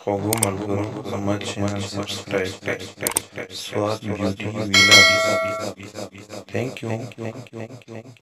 Kogumar Guru Samach and subscribe Swat Beauty Villa. Thank you.